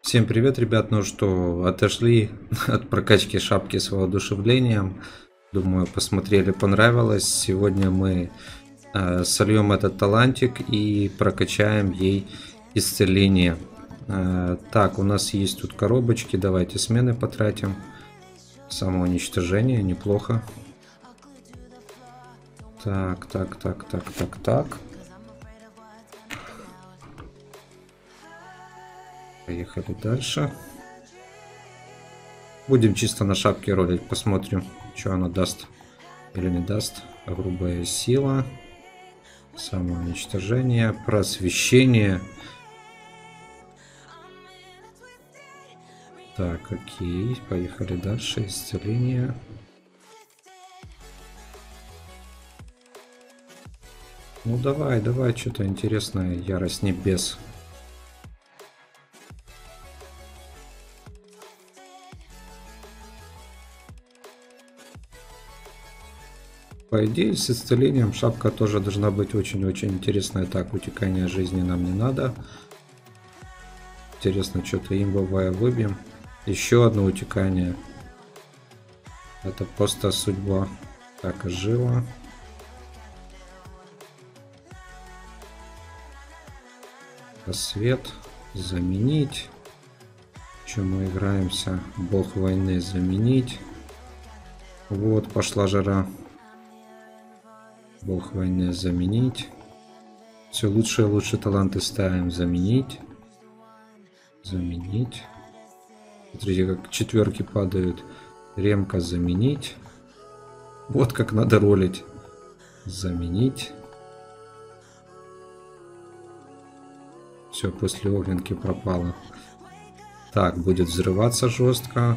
Всем привет, ребят. Ну что, отошли от прокачки шапки с воодушевлением. Думаю, посмотрели, понравилось. Сегодня мы сольем этот талантик и прокачаем ей исцеление. Так, у нас есть тут коробочки. Давайте смены потратим. Самоуничтожение, неплохо. Так. Поехали дальше. Будем чисто на шапке ролить. Посмотрим, что она даст или не даст. Грубая сила. Самоуничтожение. Просвещение. Так, окей. Поехали дальше. Исцеление. Ну давай, что-то интересное. Ярость небес. По идее, с исцелением шапка тоже должна быть очень-очень интересная. Так, утекание жизни нам не надо. Интересно, что-то имбовое выбьем. Еще одно утекание. Это просто судьба. Так, жила. Свет. Заменить. Чем мы играемся? Бог войны заменить. Вот, пошла жара. Бог войны заменить. Все лучше и лучше таланты ставим. Заменить. Заменить. Смотрите, как четверки падают. Ремка заменить. Вот как надо ролить. Заменить. Все, после огненки пропало. Так, будет взрываться жестко.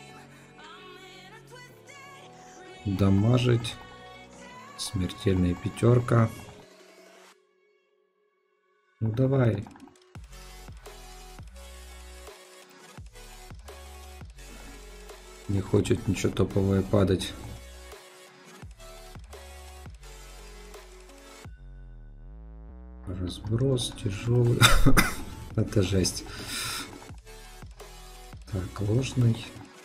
Дамажить. Смертельная пятерка. Ну давай. Не хочет ничего топовое падать. Разброс тяжелый. Это жесть. Так, ложный.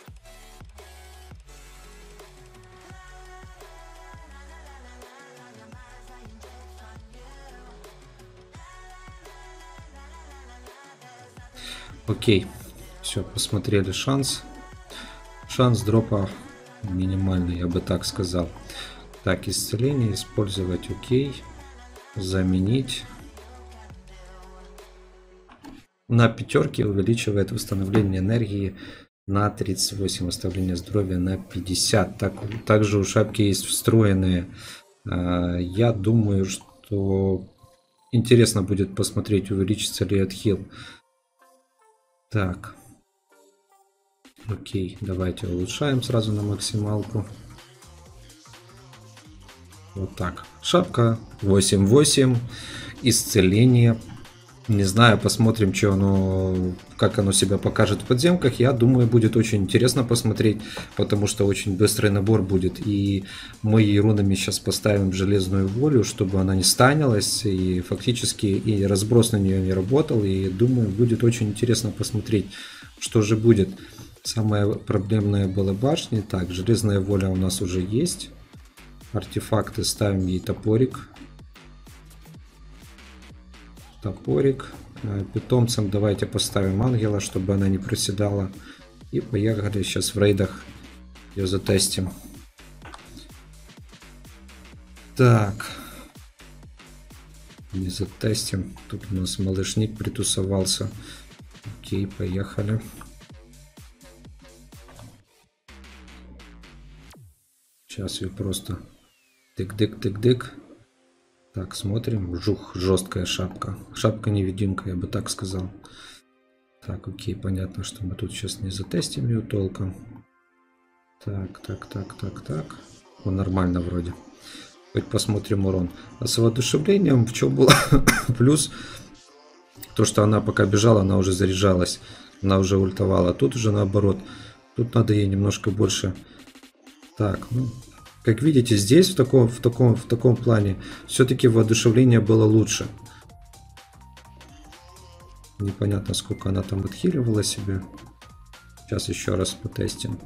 Окей, все, посмотрели шанс. Шанс дропа минимальный, я бы так сказал. Так, исцеление использовать, окей. Заменить. На пятерке увеличивает восстановление энергии на 38, восстановление здоровья на 50. Также у шапки есть встроенные. Я думаю, что интересно будет посмотреть, увеличится ли отхил. Так, окей, давайте улучшаем сразу на максималку. Вот так. Шапка 8-8, исцеление. Не знаю, посмотрим, как оно себя покажет в подземках. Я думаю, будет очень интересно посмотреть, потому что очень быстрый набор будет. И мы ей рунами сейчас поставим железную волю, чтобы она не станилась. И фактически и разброс на нее не работал. И думаю, будет очень интересно посмотреть, что же будет. Самое проблемное было башни. Так, железная воля у нас уже есть. Артефакты ставим ей топорик. Топорик. Питомцам давайте поставим ангела, чтобы она не проседала. И поехали сейчас в рейдах ее затестим. Так. Не затестим. Тут у нас малышник притусовался. Окей, поехали. Сейчас ее просто тык-дык-тык-дык. Так, смотрим. Жух, жесткая шапка. Шапка-невидимка, я бы так сказал. Так, окей, понятно, что мы тут сейчас не затестим ее толком. Так. Он нормально вроде. Хоть посмотрим урон. А с воодушевлением в чем было плюс? То, что она пока бежала, она уже заряжалась. Она уже ультовала. Тут уже наоборот. Тут надо ей немножко больше. Так, ну... Как видите, здесь в таком плане все-таки воодушевление было лучше. Непонятно, сколько она там отхиливала себе. Сейчас еще раз потестим.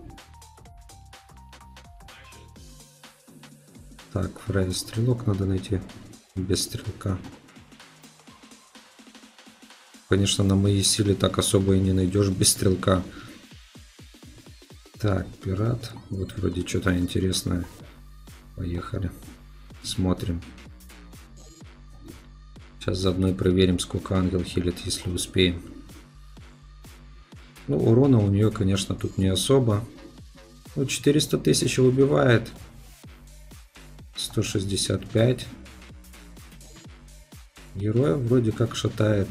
Так, Фрейд стрелок надо найти без стрелка. Конечно, на моей силе так особо и не найдешь без стрелка. Так, пират. Вот вроде что-то интересное. Поехали. Смотрим. Сейчас заодно и проверим, сколько ангел хилит, если успеем. Ну, урона у нее, конечно, тут не особо. Ну, 400 тысяч убивает. 165. Героя вроде как шатает.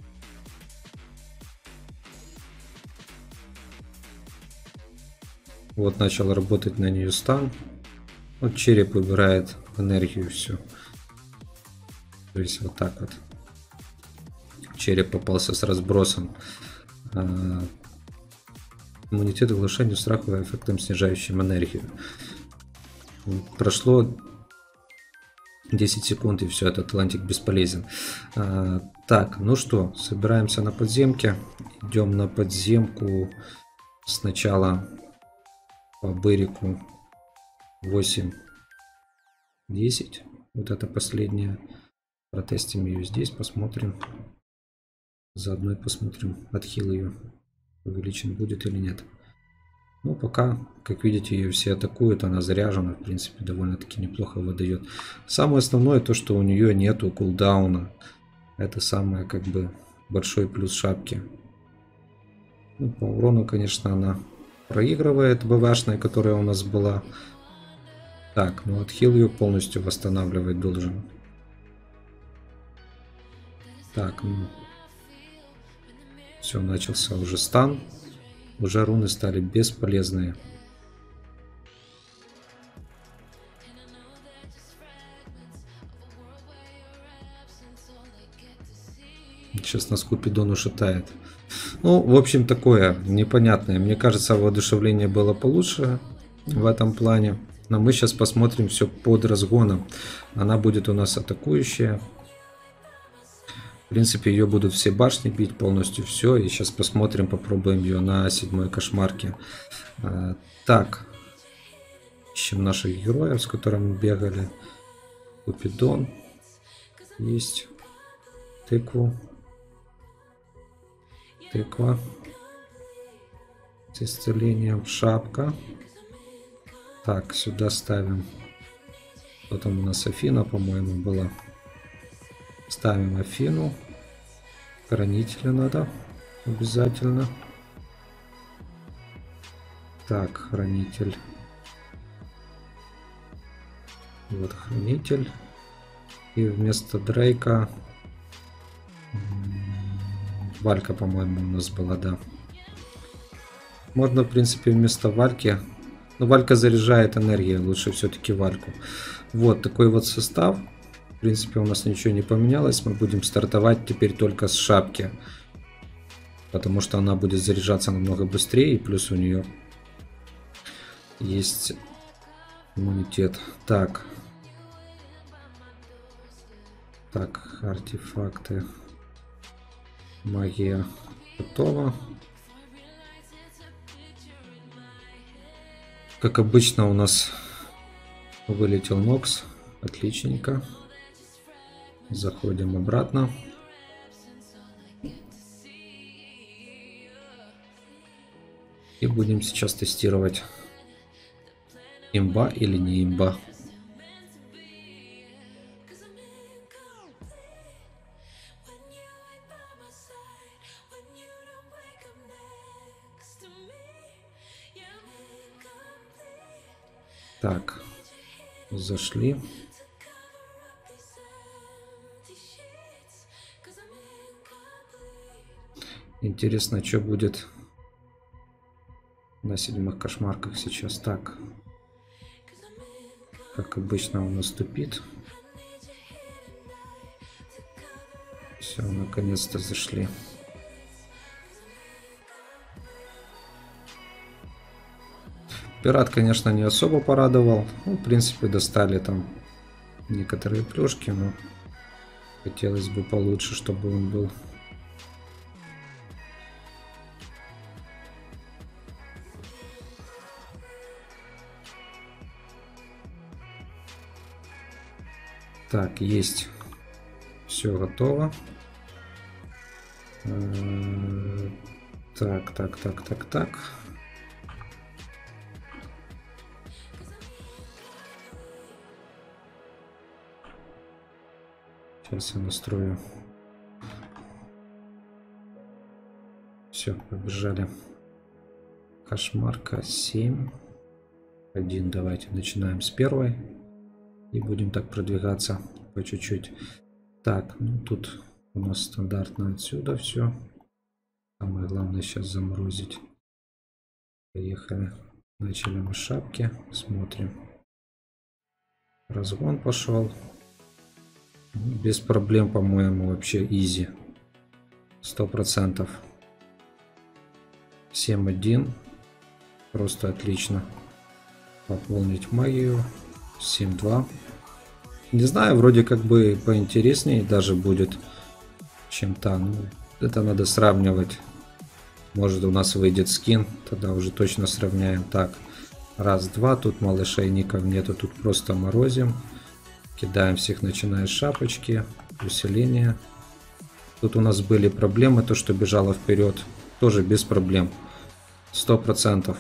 Вот начал работать на нее стан. Вот череп убирает энергию всю. То есть вот так вот. Череп попался с разбросом. Иммунитет к оглушению, страху и эффектом, снижающим энергию. Прошло 10 секунд и все, этот Атлантик бесполезен. Так, ну что, собираемся на подземке. Идем на подземку. Сначала по Бырику 8, 10. Вот это последняя. Протестим ее здесь, посмотрим. Заодно и посмотрим, отхил ее увеличен будет или нет. Ну, пока, как видите, ее все атакуют, она заряжена, в принципе, довольно-таки неплохо выдает. Самое основное то, что у нее нету кулдауна. Это самое, как бы, большой плюс шапки. Ну, по урону, конечно, она проигрывает БВшной, которая у нас была. Так, ну отхил ее полностью восстанавливать должен. Так, ну, все, начался уже стан. Уже руны стали бесполезные. Сейчас нас Купидон ушатает. Ну, в общем, такое непонятное. Мне кажется, воодушевление было получше в этом плане. Но мы сейчас посмотрим все под разгоном. Она будет у нас атакующая. В принципе, ее будут все башни бить, полностью все. И сейчас посмотрим, попробуем ее на 7-й кошмарке. Так. Ищем наших героев, с которыми бегали. Купидон. Есть. Тыкву. Тыква. С исцелением. Шапка. Так, сюда ставим. Потом у нас Афина, по-моему, была. Ставим Афину. Хранителя надо. Обязательно. Так, хранитель. Вот хранитель. И вместо Дрейка Валька, по-моему, у нас была, да. Можно, в принципе, вместо Вальки. Но Валька заряжает энергию. Лучше все-таки Вальку. Вот такой вот состав. В принципе, у нас ничего не поменялось. Мы будем стартовать теперь только с шапки. Потому что она будет заряжаться намного быстрее. И плюс у нее есть иммунитет. Так. Так, артефакты. Магия готова. Как обычно, у нас вылетел Нокс. Отличненько. Заходим обратно. И будем сейчас тестировать, имба или не имба. Так, зашли. Интересно, что будет на 7-х кошмарках сейчас. Так, как обычно, он наступит. Все, наконец-то зашли. Пират, конечно, не особо порадовал. Ну, в принципе, достали там некоторые плюшки, но хотелось бы получше, чтобы он был. Так, есть. Все готово. Так. Сейчас я настрою. Все, побежали. Кошмарка 7. 1. Давайте начинаем с первой. И будем так продвигаться по чуть-чуть. Так, ну тут у нас стандартно отсюда все. Самое главное сейчас заморозить. Поехали. Начали мы с шапки. Смотрим. Разгон пошел. Без проблем, по-моему, вообще изи. 100%. 7-1. Просто отлично. Пополнить магию. 7-2. Не знаю, вроде как бы поинтереснее даже будет, чем та. Ну, это надо сравнивать. Может, у нас выйдет скин, тогда уже точно сравняем. Так, раз, два. Тут малышейников нету, тут просто морозим. Кидаем всех, начиная с шапочки. Усиление. Тут у нас были проблемы, то, что бежало вперед. Тоже без проблем. 100%.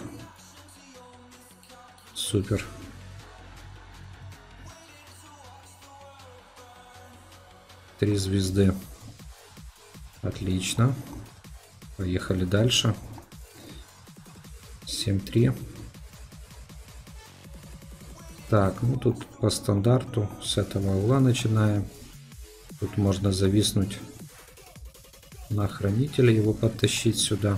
Супер. Три звезды. Отлично. Поехали дальше. 7-3. Так, ну тут по стандарту с этого угла начинаем. Тут можно зависнуть на хранителя, его подтащить сюда.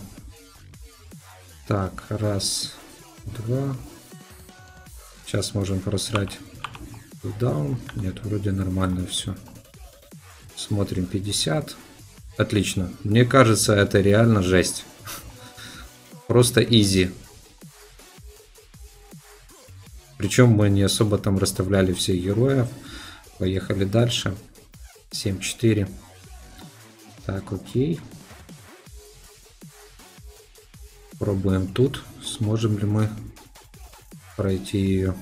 Так, раз, два. Сейчас можем просрать даун. Нет, вроде нормально все. Смотрим 50. Отлично. Мне кажется, это реально жесть. Просто изи. Причем мы не особо там расставляли всех героев. Поехали дальше. 7-4. Так, окей. Пробуем тут. Сможем ли мы пройти ее.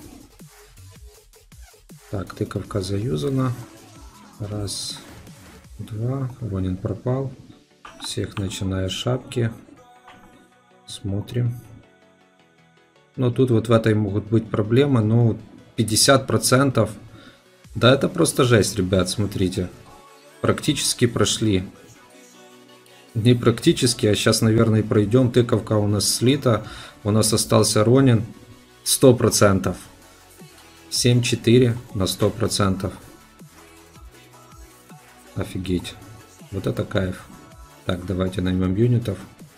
Так, тыковка заюзана. Раз, два. Ронин пропал. Всех начиная с шапки. Смотрим. Но тут вот в этой могут быть проблемы. Ну, 50%. Да, это просто жесть, ребят, смотрите. Практически прошли. Не практически, а сейчас, наверное, пройдем. Тыковка у нас слита. У нас остался Ронин. 100%. 7-4 на 100%. Офигеть. Вот это кайф. Так, давайте наймем юнитов.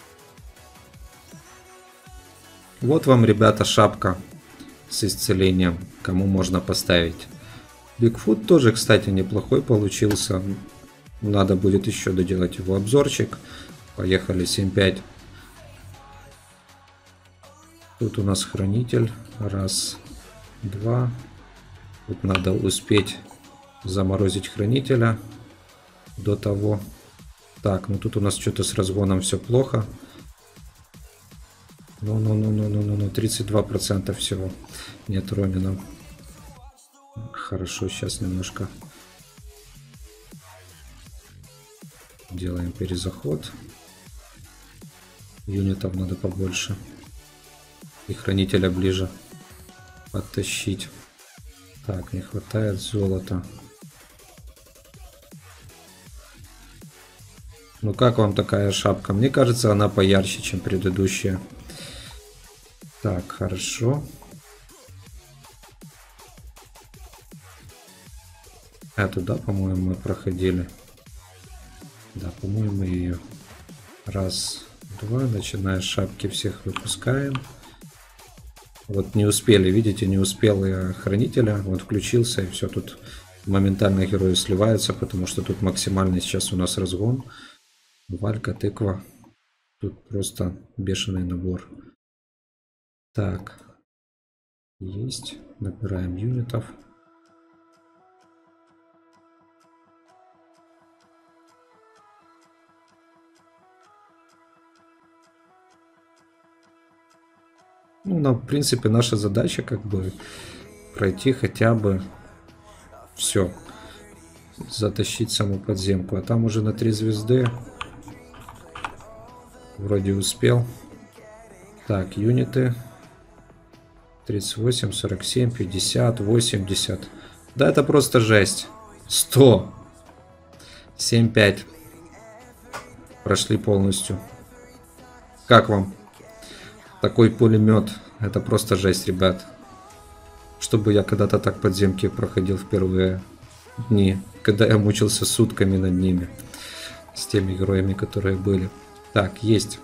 Вот вам, ребята, шапка с исцелением. Кому можно поставить. Бигфут тоже, кстати, неплохой получился. Надо будет еще доделать его обзорчик. Поехали 7-5. Тут у нас хранитель. Раз, два. Тут надо успеть заморозить хранителя до того. Так, ну тут у нас что-то с разгоном все плохо. Ну, 32% всего. Нет Ронина. Хорошо, сейчас немножко делаем перезаход. Юнитов надо побольше. И хранителя ближе подтащить. Так, не хватает золота. Ну как вам такая шапка? Мне кажется, она поярче, чем предыдущая. Так, хорошо. Эту, да, по-моему, мы проходили. Да, по-моему, ее. Раз, два. Начиная с шапки всех выпускаем. Вот не успели, видите, не успел я хранителя. Вот включился, и все, тут моментально герои сливаются, потому что тут максимальный сейчас у нас разгон. Валька, тыква. Тут просто бешеный набор. Так. Есть. Набираем юнитов. Ну, в принципе, наша задача как бы пройти хотя бы все. затащить саму подземку. А там уже на 3 звезды. Вроде успел. Так, юниты. 38, 47, 50, 80. Да, это просто жесть. 100. 7-5. Прошли полностью. Как вам? Такой пулемет. Это просто жесть, ребят. Чтобы я когда-то так подземки проходил в первые дни. Когда я мучился сутками над ними. С теми героями, которые были. Так, есть.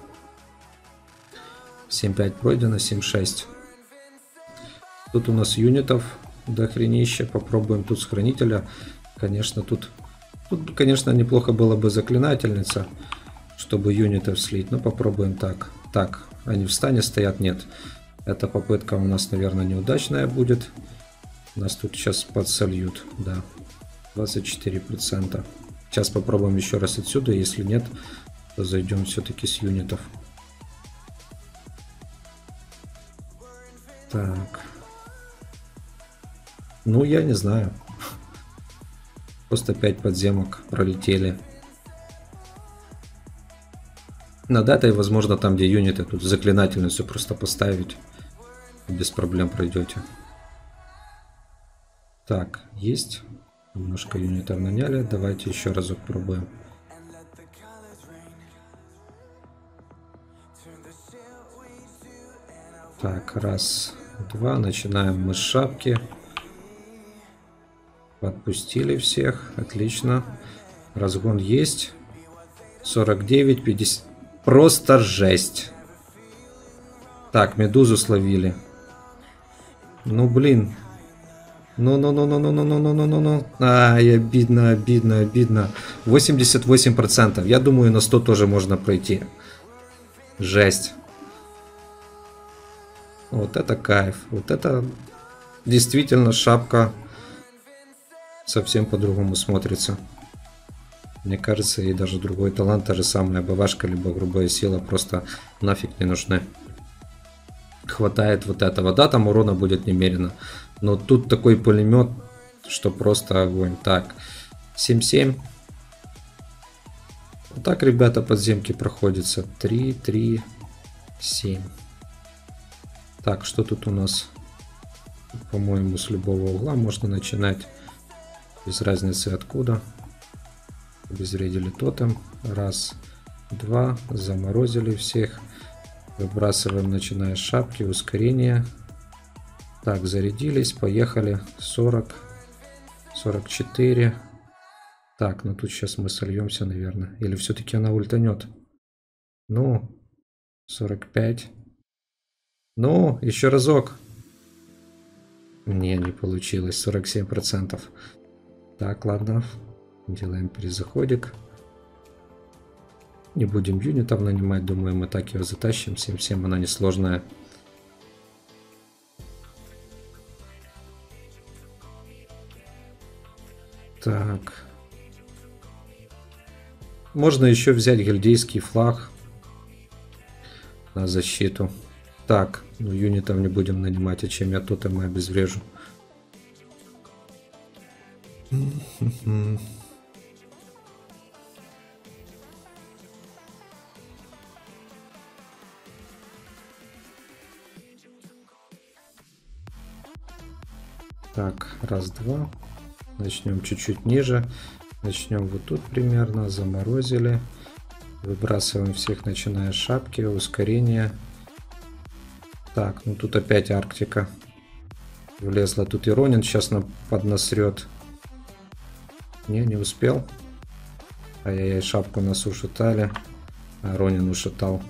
7-5 пройдено, 7-6. Тут у нас юнитов дохренища. Попробуем тут с хранителя. Конечно, тут, конечно, неплохо было бы заклинательница, чтобы юнитов слить. Но попробуем так. Так, они в стане стоят? Нет. Эта попытка у нас, наверное, неудачная будет. Нас тут сейчас подсольют. Да, 24%. Сейчас попробуем еще раз отсюда. Если нет, то зайдем все-таки с юнитов. Так. Ну, я не знаю. Просто 5 подземок пролетели. Над этой, возможно, там, где юниты, тут заклинательницу просто поставить. Без проблем пройдете. Так, есть. Немножко юнитов наняли. Давайте еще разок пробуем. Так, раз, два. Начинаем мы с шапки. Отпустили всех. Отлично. Разгон есть. 49, 50. Просто жесть. Так, медузу словили. Ну, блин. Ну. Ай, обидно, обидно, обидно. 88%. Я думаю, на 100 тоже можно пройти. Жесть. Вот это кайф. Вот это действительно шапка совсем по-другому смотрится. Мне кажется, и даже другой талант, та же самая бавашка, либо грубая сила просто нафиг не нужны. Хватает вот этого. Да, там урона будет немерено. Но тут такой пулемет, что просто огонь. Так, 7-7. Вот так, ребята, подземки проходятся. 3, 3, 7. Так, что тут у нас? По-моему, с любого угла можно начинать. Без разницы откуда. Обезвредили тотем. Раз, два. Заморозили всех. Выбрасываем, начиная с шапки. Ускорение. Так, зарядились. Поехали. 40. 44. Так, ну тут сейчас мы сольемся, наверное. Или все-таки она ультанет? Ну, 45. Ну, еще разок. Не получилось. 47%. Так, ладно. Делаем перезаходик. Не будем юнитов нанимать. Думаю, мы так его затащим. 7-7, она несложная. Так. Можно еще взять гильдейский флаг на защиту. Так, ну юнитов не будем нанимать, а чем я тотем обезврежу. Так, раз, два. Начнем чуть-чуть ниже. Начнем вот тут примерно. Заморозили. Выбрасываем всех, начиная с шапки. Ускорение. Так, ну тут опять Арктика. Влезла тут и Ронин сейчас поднасрет. Не успел. Ай-яй-яй, шапку нас ушатали. А Ронин ушатал.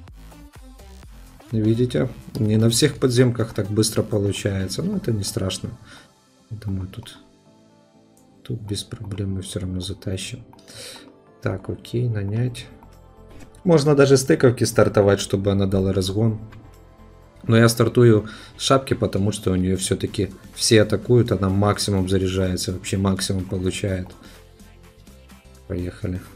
Видите? Не на всех подземках так быстро получается. Но это не страшно. Думаю, тут без проблем мы все равно затащим. Так, окей, нанять. Можно даже с тыковки стартовать, чтобы она дала разгон. Но я стартую с шапки, потому что у нее все-таки все атакуют, она максимум заряжается, вообще максимум получает. Поехали.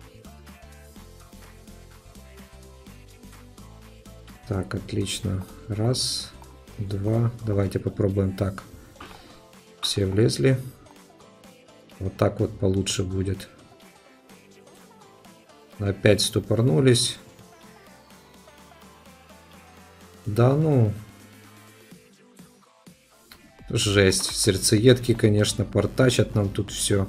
Так, отлично. Раз, два. Давайте попробуем так. Все влезли. Вот так вот получше будет. Опять ступорнулись. Да ну. Жесть. Сердцеедки, конечно, портачат нам тут все.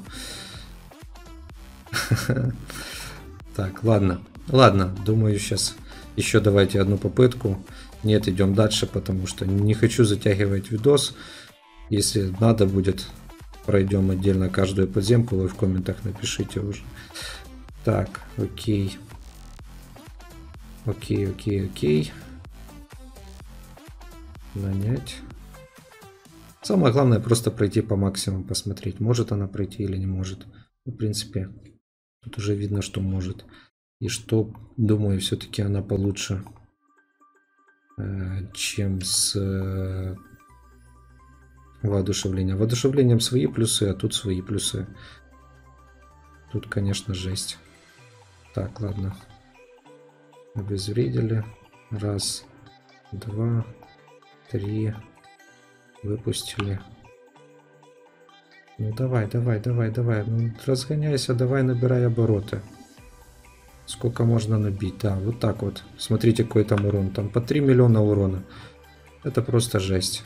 Так, ладно. Ладно, думаю, сейчас еще давайте одну попытку. Нет, идем дальше, потому что не хочу затягивать видос. Если надо будет, пройдем отдельно каждую подземку. Вы в комментах напишите уже. Так, окей. Окей. Нанять. Самое главное просто пройти по максимуму, посмотреть, может она пройти или не может. В принципе, тут уже видно, что может. И что, думаю, все-таки она получше, чем с воодушевлением. Воодушевлением свои плюсы, а тут свои плюсы. Тут, конечно, жесть. Так, ладно. Обезвредили. Раз, два, три. Выпустили. Ну давай. Ну, разгоняйся, давай набирай обороты. Сколько можно набить? Да, вот так вот. Смотрите, какой там урон. Там по 3 миллиона урона. Это просто жесть.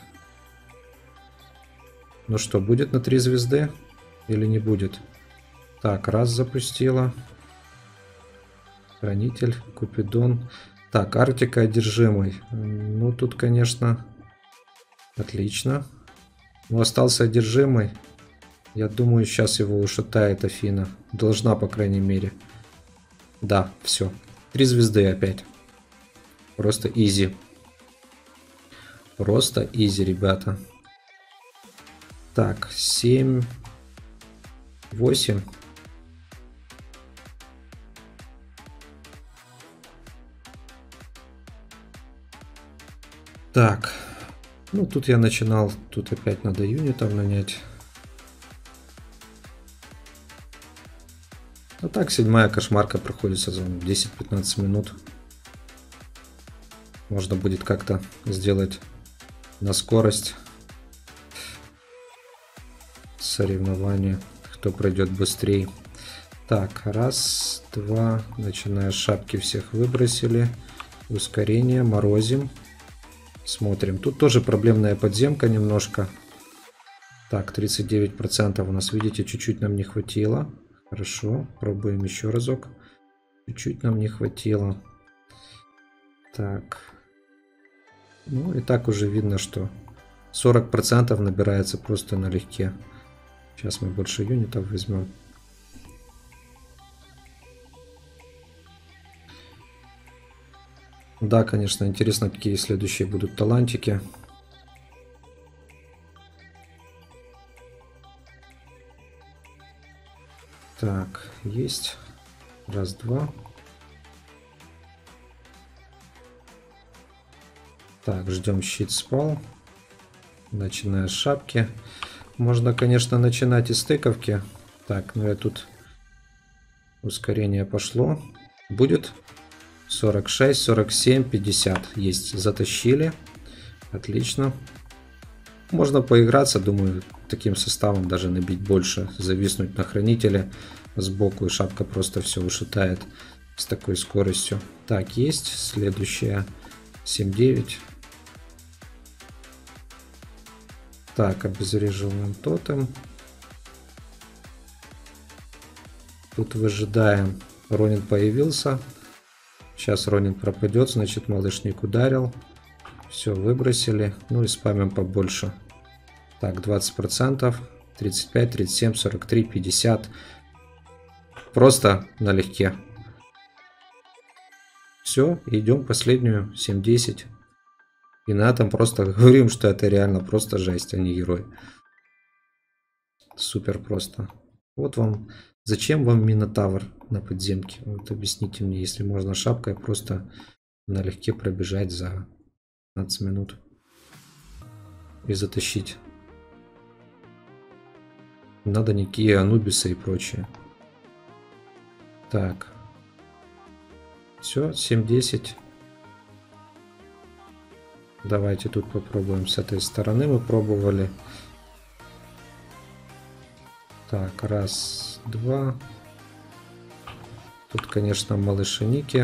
Ну что, будет на 3 звезды? Или не будет? Так, раз запустила. Хранитель, Купидон. Так, Арктика одержимый. Ну, тут, конечно... Отлично. Но остался одержимый. Я думаю, сейчас его ушатает Афина. Должна, по крайней мере. Да, все. 3 звезды опять. Просто изи. Просто изи, ребята. Так, 7, 8. Так. Ну, тут я начинал. Тут опять надо юнитов нанять. Ну так, 7-я кошмарка проходится за 10-15 минут. Можно будет как-то сделать на скорость соревнования, кто пройдет быстрее. Так, раз, два, начиная с шапки всех выбросили. Ускорение, морозим. Смотрим. Тут тоже проблемная подземка немножко. Так, 39% у нас, видите, чуть-чуть нам не хватило. Хорошо, пробуем еще разок. Чуть-чуть нам не хватило. Так. Ну и так уже видно, что 40% набирается просто налегке. Сейчас мы больше юнитов возьмем. Да, конечно, интересно, какие следующие будут талантики. Так, есть. Раз, два. Так, ждем, щит спал. Начиная с шапки. Можно, конечно, начинать из стыковки. Так, ну я тут... Ускорение пошло. Будет 46, 47, 50. Есть, затащили. Отлично. Можно поиграться, думаю, таким составом даже набить больше. Зависнуть на хранителе сбоку, и шапка просто все ушатает с такой скоростью. Так, есть. Следующая 7-9. Так, обезвреживаем тотем. Тут выжидаем. Ронин появился. Сейчас Ронин пропадет, значит малышник ударил. Все, выбросили. Ну и спамим побольше. Так, 20%. 35, 37, 43, 50. Просто налегке. Все, идем последнюю 7-10. И на этом просто говорим, что это реально просто жесть, а не герой. Супер просто. Вот вам. Зачем вам Минотавр на подземке? Вот объясните мне, если можно шапкой просто налегке пробежать за 15 минут. И затащить. Не надо никакие Анубисы и прочее. Так. Все, 7-10. Давайте тут попробуем с этой стороны. Мы пробовали. Так, раз, два. Тут, конечно, малыши-ники.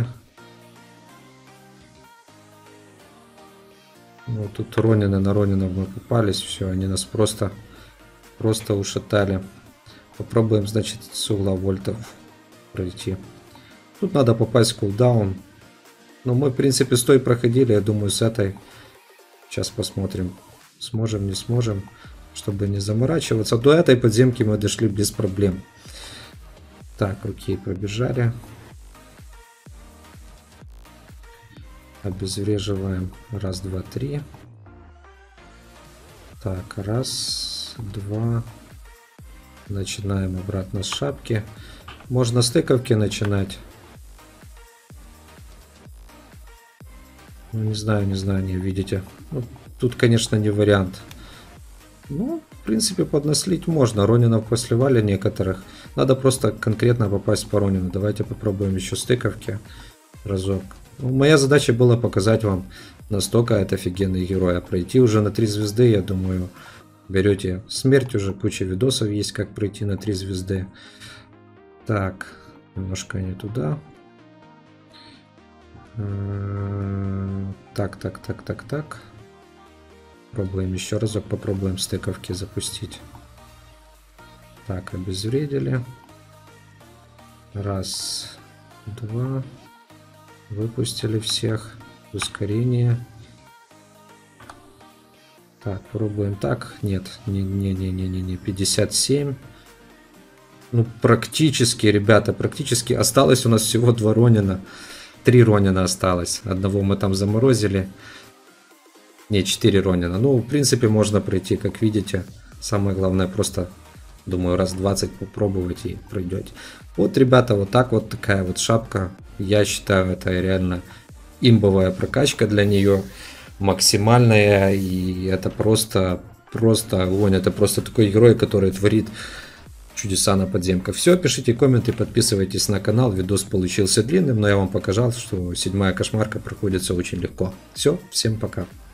Ну, тут Ронины на Ронинов мы попались. Все, они нас просто ушатали. Попробуем, значит, с угла вольтов пройти. Тут надо попасть в кулдаун. Но мы, в принципе, с той проходили. Я думаю, с этой. Сейчас посмотрим. Сможем, не сможем. Чтобы не заморачиваться. До этой подземки мы дошли без проблем. Так, окей, пробежали. Обезвреживаем. Раз, два, три. Так, раз, два. Начинаем обратно с шапки. Можно с тыковки начинать. Ну, не знаю, не видите. Ну, тут, конечно, не вариант. Ну, в принципе, поднаслить можно. Ронинов посливали некоторых. Надо просто конкретно попасть по Ронину. Давайте попробуем еще с тыковки разок. Ну, моя задача была показать вам, настолько это офигенный герой. А пройти уже на 3 звезды, я думаю, берете смерть. Уже куча видосов есть, как пройти на 3 звезды. Так, немножко не туда. Так. Пробуем еще разок, попробуем с тыковки запустить. Так, обезвредили. Раз, два. Выпустили всех. Ускорение. Так, пробуем так. Нет, не 57. Ну, практически, ребята, практически. Осталось у нас всего 2 Ронина. 3 Ронина осталось. Одного мы там заморозили. Не, 4 Ронина. Ну, в принципе, можно пройти, как видите. Самое главное, просто, думаю, раз 20 попробовать и пройдете. Вот, ребята, вот так вот такая вот шапка. Я считаю, это реально имбовая прокачка для нее. Максимальная. И это просто огонь. Это просто такой герой, который творит чудеса на подземках. Все, пишите комменты, подписывайтесь на канал. Видос получился длинным, но я вам показал, что 7-я кошмарка проходится очень легко. Все, всем пока.